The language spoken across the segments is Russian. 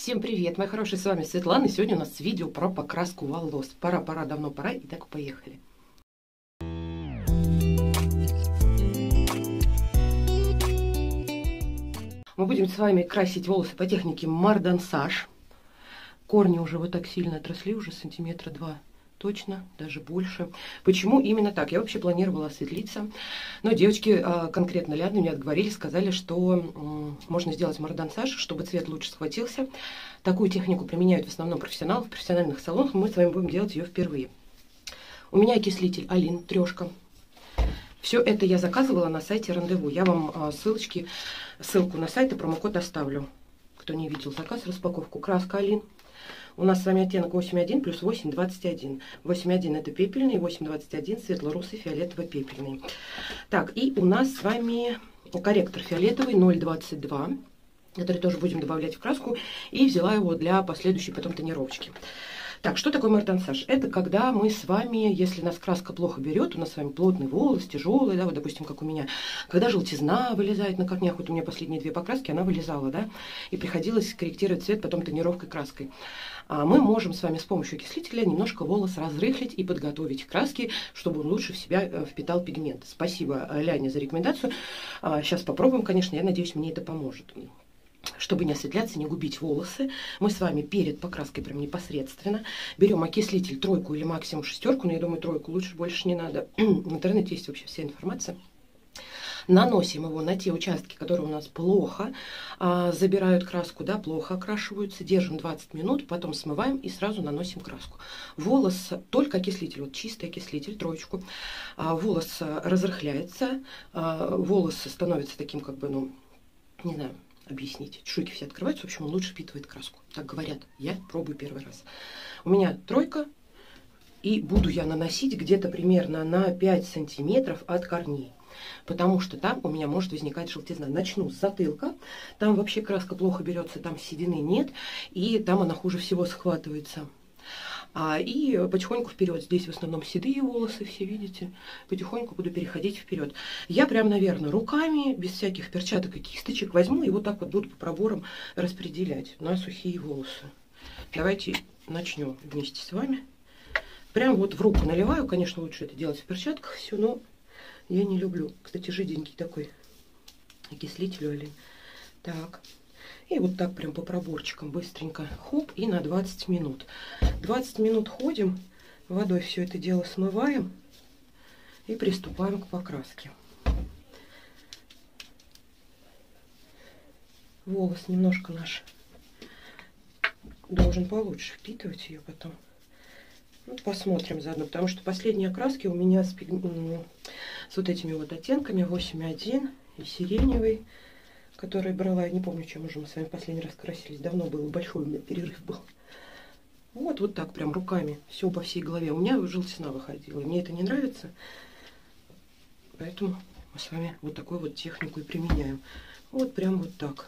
Всем привет, мои хорошие, с вами Светлана, и сегодня у нас видео про покраску волос. Пора, давно пора, и так поехали. Мы будем с вами красить волосы по технике мардансаж. Корни уже вот так сильно отросли, уже сантиметра 2 точно, даже больше. Почему именно так? Я вообще планировала осветлиться, но девочки, конкретно Ляна, мне отговорили, сказали, что можно сделать мардансаж, чтобы цвет лучше схватился. Такую технику применяют в основном профессионалы в профессиональных салонах, мы с вами будем делать ее впервые. У меня окислитель Алин, трешка. Все это я заказывала на сайте Рандеву. Я вам ссылку на сайт и промокод оставлю. Кто не видел заказ, распаковку. Краска Алин. У нас с вами оттенок 8.1 плюс 8.21. 8.1 это пепельный, 8.21 светло-русый, фиолетово-пепельный. Так, и у нас с вами корректор фиолетовый 0.22, который тоже будем добавлять в краску. И взяла его для последующей потом тонировочки. Так, что такое мардансаж? Это когда мы с вами, если нас краска плохо берет, у нас с вами плотный волос, тяжелый, да, вот, допустим, как у меня, когда желтизна вылезает на корнях, вот у меня последние 2 покраски, она вылезала, да, и приходилось корректировать цвет потом тонировкой краской. Мы можем с вами с помощью окислителя немножко волос разрыхлить и подготовить к краске, чтобы он лучше в себя впитал пигмент. Спасибо Ляне за рекомендацию. Сейчас попробуем, конечно, я надеюсь, мне это поможет. Чтобы не осветляться, не губить волосы, мы с вами перед покраской прям непосредственно берем окислитель 3 или максимум 6, но я думаю 3, лучше, больше не надо. В интернете есть вообще вся информация. Наносим его на те участки, которые у нас плохо забирают краску, да, плохо окрашиваются. Держим 20 минут, потом смываем и сразу наносим краску. Волос, только окислитель, вот чистый окислитель, 3. Волос разрыхляется, волос становится таким, как бы, ну, не знаю, объяснить. Чешуйки все открываются, в общем, он лучше впитывает краску. Так говорят, я пробую первый раз. У меня 3, и буду я наносить где-то примерно на 5 сантиметров от корней. Потому что там у меня может возникать желтизна. Начну с затылка. Там вообще краска плохо берется, там седины нет. И там она хуже всего схватывается. И потихоньку вперед. Здесь в основном седые волосы, все видите. Потихоньку буду переходить вперед. Я прям, наверное, руками, без всяких перчаток и кисточек, возьму и вот так вот буду по проборам распределять на сухие волосы. Давайте начнем вместе с вами. Прям вот в руку наливаю. Конечно, лучше это делать в перчатках все, но я не люблю. Кстати, жиденький такой окислитель Алин. Так. И вот так прям по проборчикам быстренько. Хоп, и на 20 минут. 20 минут ходим, водой все это дело смываем и приступаем к покраске. Волос немножко наш должен получше впитывать ее потом. Ну, посмотрим заодно, потому что последние окраски у меня с вот этими вот оттенками 8.1 и сиреневый, который брала, я не помню, чем уже мы с вами последний раз красились, давно было, большой у меня перерыв был. Вот так прям руками, все по всей голове. У меня желтизна выходила, мне это не нравится, поэтому мы с вами вот такую вот технику и применяем. Вот прям вот так,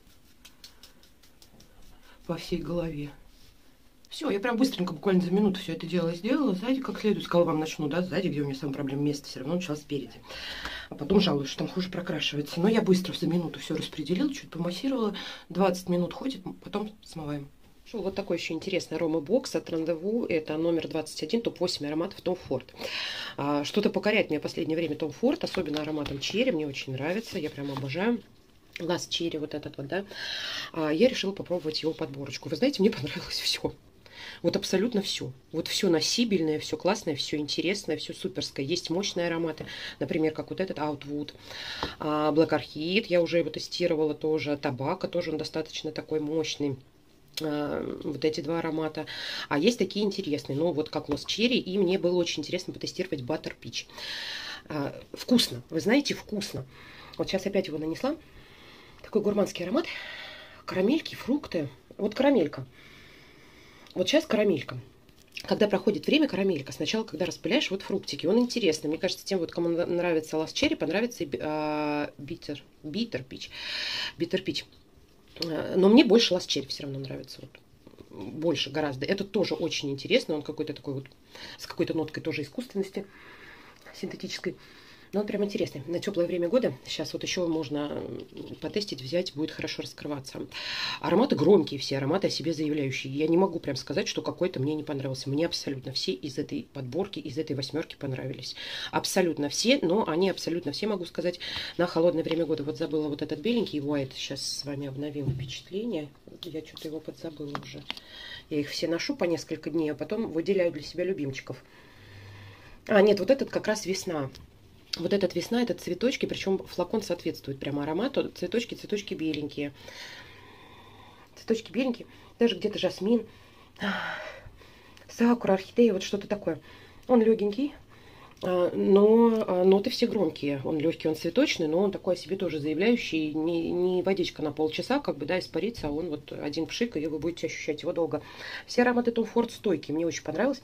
по всей голове. Все, я прям быстренько, буквально за минуту все это дело сделала. Сзади как следует, с головам начну, да, сзади, где у меня самая проблема, место все равно начала спереди. А потом жалуюсь, что там хуже прокрашивается. Но я быстро за минуту все распределила, чуть помассировала. 20 минут ходит, потом смываем. Вот такой еще интересный аромабокс от Рандеву. Это номер 21, топ-8 ароматов Tom Ford. Что-то покоряет меня в последнее время Tom Ford, особенно ароматом черри, мне очень нравится, я прям обожаю. Last Cherry, вот этот вот, да. Я решила попробовать его подборочку. Вы знаете, мне понравилось все. Вот абсолютно все. Вот все носибельное, все классное, все интересное, все суперское. Есть мощные ароматы, например, как вот этот Outwood, Black Orchid. Я уже его тестировала тоже. Табако тоже он достаточно такой мощный. Вот эти 2 аромата. А есть такие интересные, ну вот как Lost Cherry. И мне было очень интересно потестировать Butter Peach. Вкусно. Вы знаете, вкусно. Вот сейчас опять его нанесла. Такой гурманский аромат. Карамельки, фрукты. Вот карамелька. Вот сейчас карамелька. Когда проходит время, карамелька. Сначала, когда распыляешь, вот фруктики. Он интересный. Мне кажется, тем, вот, кому нравится Last Cherry, понравится и Bitter Peach. Но мне больше Last Cherry все равно нравится. Вот. Больше гораздо. Этот тоже очень интересный. Он какой-то такой вот, с какой-то ноткой тоже искусственности, синтетической. Но он прям интересный. На теплое время года сейчас вот еще можно потестить, взять, будет хорошо раскрываться. Ароматы громкие все, ароматы о себе заявляющие. Я не могу прям сказать, что какой-то мне не понравился. Мне абсолютно все из этой подборки, из этой восьмерки понравились. Абсолютно все, но они абсолютно все, могу сказать, на холодное время года. Вот забыла вот этот беленький White. Сейчас с вами обновим впечатление. Я что-то его подзабыла уже. Я их все ношу по несколько дней, а потом выделяю для себя любимчиков. А, нет, вот этот как раз весна. Вот этот весна, это цветочки, причем флакон соответствует прямо аромату. Цветочки беленькие. Цветочки беленькие. Даже где-то жасмин, сакура, орхидея, вот что-то такое. Он легенький, но ноты все громкие. Он легкий, он цветочный, но он такой о себе тоже заявляющий. Не водичка на полчаса, как бы, да, испарится, а он вот один пшик, и вы будете ощущать его долго. Все ароматы Tom Ford стойкие, мне очень понравилось.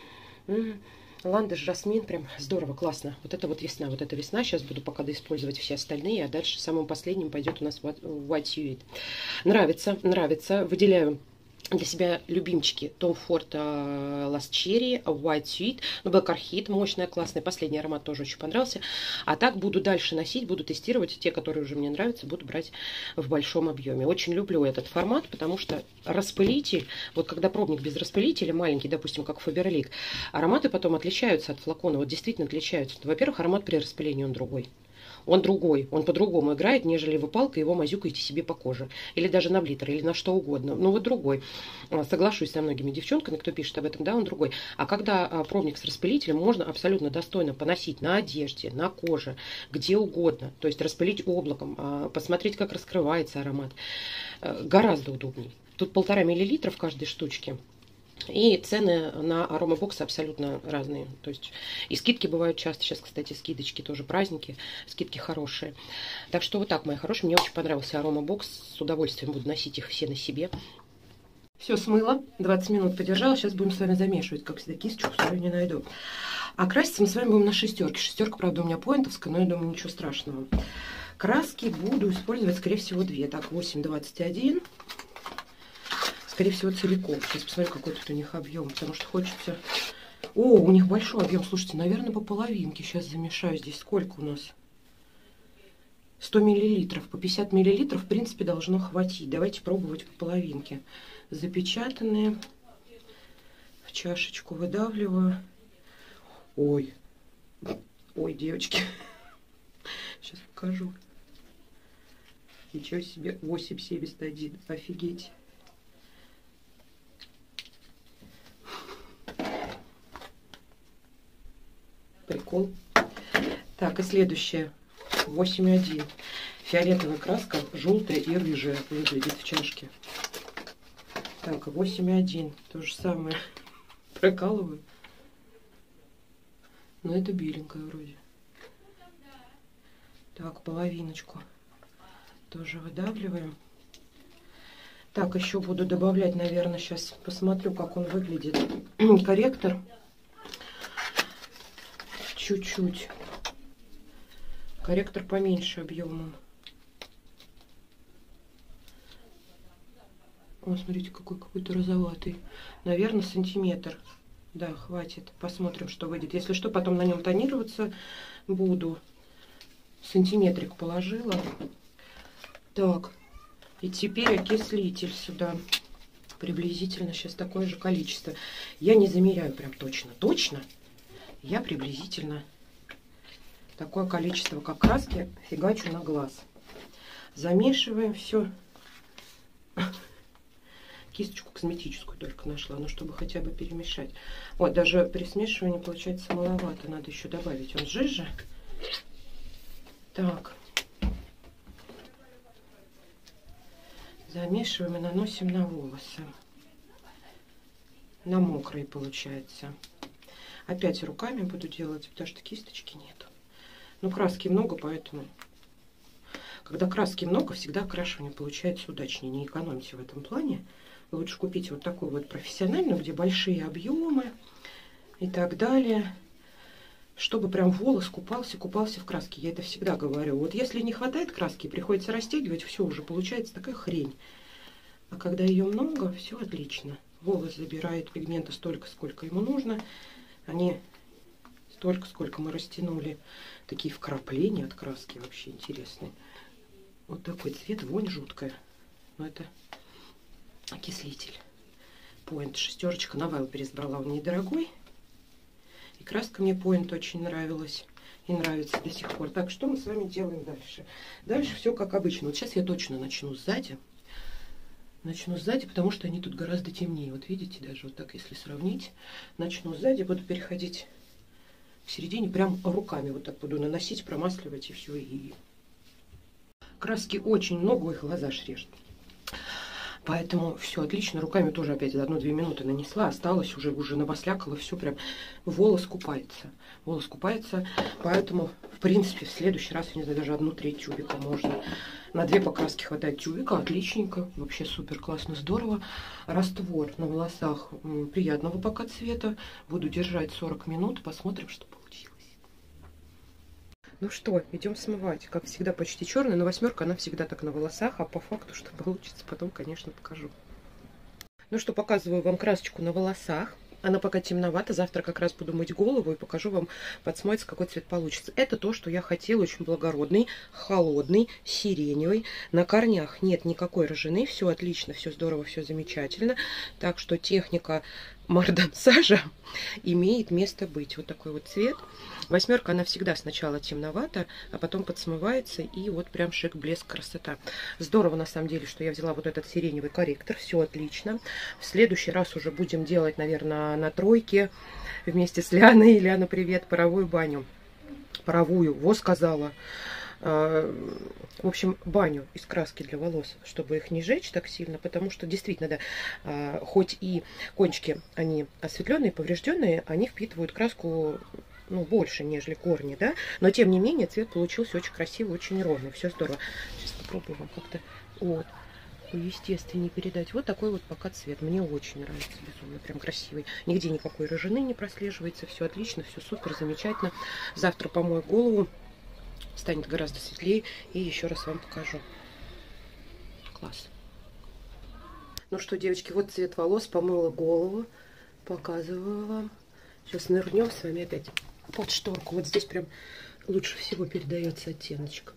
Ландыш, жасмин, прям здорово, классно. Вот это вот весна, вот эта весна. Сейчас буду пока доиспользовать все остальные, а дальше самым последним пойдет у нас White Suede. Нравится, нравится. Выделяю для себя любимчики Tom Ford Last Cherry, White Suede, ну, Black Orchid, мощная, классная. Последний аромат тоже очень понравился. А так буду дальше носить, буду тестировать. Те, которые уже мне нравятся, буду брать в большом объеме. Очень люблю этот формат, потому что распылитель, вот когда пробник без распылителя, маленький, допустим, как Faberlic, ароматы потом отличаются от флакона, вот действительно отличаются. Во-первых, аромат при распылении он другой. Он другой, он по-другому играет, нежели вы палкой его мазюкаете себе по коже. Или даже на блитер, или на что угодно. Ну вот другой. Соглашусь со многими девчонками, кто пишет об этом, да, он другой. А когда пробник с распылителем, можно абсолютно достойно поносить на одежде, на коже, где угодно. То есть распылить облаком, посмотреть, как раскрывается аромат. Гораздо удобней. Тут 1,5 мл в каждой штучке. И цены на аромабоксы абсолютно разные. То есть и скидки бывают часто. Сейчас, кстати, скидочки тоже, праздники. Скидки хорошие. Так что вот так, мои хорошие. Мне очень понравился аромабокс. С удовольствием буду носить их все на себе. Все смыла. 20 минут подержала. Сейчас будем с вами замешивать. Как всегда, кисточку свою не найду. А краситься мы с вами будем на шестерке. Шестерка, правда, у меня поинтовская, но я думаю, ничего страшного. Краски буду использовать, скорее всего, две. Так, 8,21. Скорее всего, целиком. Сейчас посмотрю, какой тут у них объем, потому что хочется... О, у них большой объем. Слушайте, наверное, по половинке. Сейчас замешаю. Здесь сколько у нас? 100 миллилитров. По 50 миллилитров, в принципе, должно хватить. Давайте пробовать по половинке. Запечатанные. В чашечку выдавливаю. Ой. Ой, девочки. Сейчас покажу. Ничего себе. 8,71. Офигеть. Прикол. Так, и следующее. 8,1. Фиолетовая краска, желтая и рыжая выглядит в чашке. Так, 8,1. То же самое. Прокалываю. Но это беленькая вроде. Так, половиночку. Тоже выдавливаем. Так, еще буду добавлять, наверное, сейчас посмотрю, как он выглядит. Корректор. Чуть-чуть. Корректор поменьше объемом. О, смотрите, какой-то розоватый. Наверное, сантиметр. Да, хватит. Посмотрим, что выйдет. Если что, потом на нем тонироваться буду. Сантиметрик положила. Так. И теперь окислитель сюда. Приблизительно сейчас такое же количество. Я не замеряю прям точно. Точно. Я приблизительно такое количество, как краски, фигачу на глаз. Замешиваем все. Кисточку косметическую только нашла, ну, чтобы хотя бы перемешать. Вот, даже при смешивании получается маловато. Надо еще добавить. Он жиже. Так. Замешиваем и наносим на волосы. На мокрые, получается. Опять руками буду делать, потому что кисточки нету. Но краски много, поэтому... Когда краски много, всегда окрашивание получается удачнее. Не экономьте в этом плане. Лучше купить вот такую вот профессиональную, где большие объемы и так далее. Чтобы прям волос купался в краске. Я это всегда говорю. Вот если не хватает краски, приходится растягивать, все уже получается такая хрень. А когда ее много, все отлично. Волос забирает пигмента столько, сколько ему нужно. Они столько, сколько мы растянули. Такие вкрапления от краски вообще интересные. Вот такой цвет, вонь жуткая. Но это окислитель. Point шестерочка. На Wildberries брала, он недорогой. И краска мне Point очень нравилась. И нравится до сих пор. Так, что мы с вами делаем дальше? Дальше все как обычно. Вот сейчас я точно начну сзади. Начну сзади, потому что они тут гораздо темнее. Вот видите, даже вот так, если сравнить. Начну сзади, буду переходить в середине, прям руками вот так буду наносить, промасливать и все. И краски очень много, их глаза режет. Поэтому все отлично. Руками тоже опять 1-2 минуты нанесла. Осталось уже навослякала. Все прям волос купается. Волос купается. Поэтому, в принципе, в следующий раз, я не знаю, даже 1/3 тюбика можно. На 2 покраски хватает тюбика. Отличненько. Вообще супер классно, здорово. Раствор на волосах приятного пока цвета. Буду держать 40 минут. Посмотрим, что получилось. Ну что, идем смывать. Как всегда, почти черная, но 8, она всегда так на волосах, а по факту, что получится, потом, конечно, покажу. Ну что, показываю вам красочку на волосах. Она пока темновата, завтра как раз буду мыть голову и покажу вам под смоется, какой цвет получится. Это то, что я хотела, очень благородный, холодный, сиреневый. На корнях нет никакой рыжины, все отлично, все здорово, все замечательно. Так что техника мардансажа имеет место быть. Вот такой вот цвет. 8, она всегда сначала темновата, а потом подсмывается, и вот прям шик, блеск, красота. Здорово, на самом деле, что я взяла вот этот сиреневый корректор, все отлично. В следующий раз уже будем делать, наверное, на 3 вместе с Ляной. Ляна, привет, паровую баню. Паровую, во сказала. В общем, баню из краски для волос, чтобы их не жечь так сильно, потому что действительно, да, хоть и кончики, они осветленные, поврежденные, они впитывают краску, ну, больше, нежели корни, да, но тем не менее цвет получился очень красивый, очень ровный, все здорово. Сейчас попробую вам как-то вот естественнее передать. Вот такой вот пока цвет, мне очень нравится, безумно, прям красивый. Нигде никакой рыжины не прослеживается, все отлично, все супер, замечательно. Завтра помою голову, станет гораздо светлее, и еще раз вам покажу. Класс. Ну что, девочки, вот цвет волос, помыла голову, показываю вам. Сейчас нырнем с вами опять под шторку. Вот здесь прям лучше всего передается оттеночек.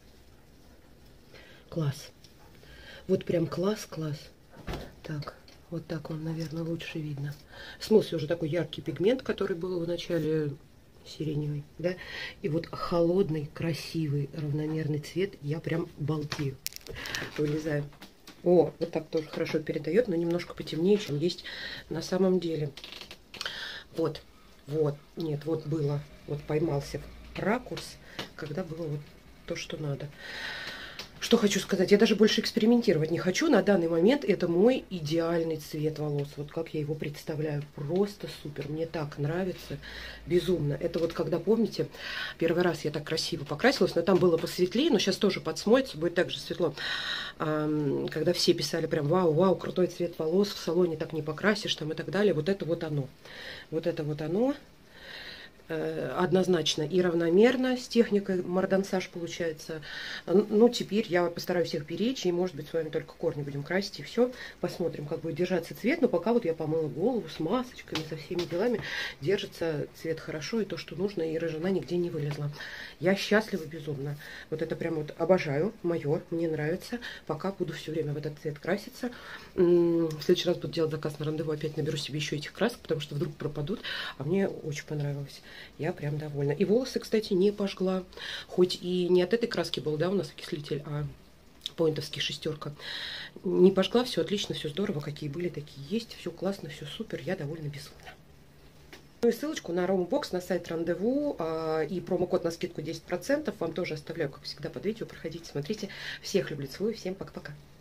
Класс. Вот прям класс. Так, вот так он, наверное, лучше видно. В смысле уже такой яркий пигмент, который был в начале сиреневый, да, и вот холодный, красивый, равномерный цвет, я прям балдею. Вылезаю. О, вот так тоже хорошо передает, но немножко потемнее, чем есть на самом деле. Вот, нет, вот было, вот поймался ракурс, когда было вот то, что надо. Что хочу сказать, я даже больше экспериментировать не хочу. На данный момент это мой идеальный цвет волос. Вот как я его представляю. Просто супер. Мне так нравится. Безумно. Это вот когда, помните, первый раз я так красиво покрасилась, но там было посветлее, но сейчас тоже подсмоется, будет так же светло. Когда все писали прям вау, крутой цвет волос, в салоне так не покрасишь, там и так далее. Вот это вот оно. Вот это вот оно. Однозначно и равномерно с техникой мардансаж получается. Ну, теперь я постараюсь их беречь, и, может быть, с вами только корни будем красить, и все. Посмотрим, как будет держаться цвет. Но пока вот я помыла голову с масочками, со всеми делами, держится цвет хорошо, и то, что нужно, и рыжина нигде не вылезла. Я счастлива безумно. Вот это прям вот обожаю, мое, мне нравится. Пока буду все время в этот цвет краситься. В следующий раз буду делать заказ на рандеву, опять наберу себе еще этих красок, потому что вдруг пропадут, а мне очень понравилось. Я прям довольна. И волосы, кстати, не пожгла. Хоть и не от этой краски был, да, у нас окислитель, а поинтовский 6. Не пожгла, все отлично, все здорово. Какие были, такие есть. Все классно, все супер. Я довольна безумно. Ну и ссылочку на Ромбокс, на сайт Рандеву и промокод на скидку 10% вам тоже оставляю, как всегда, под видео. Проходите, смотрите. Всех люблю, целую. Всем пока-пока.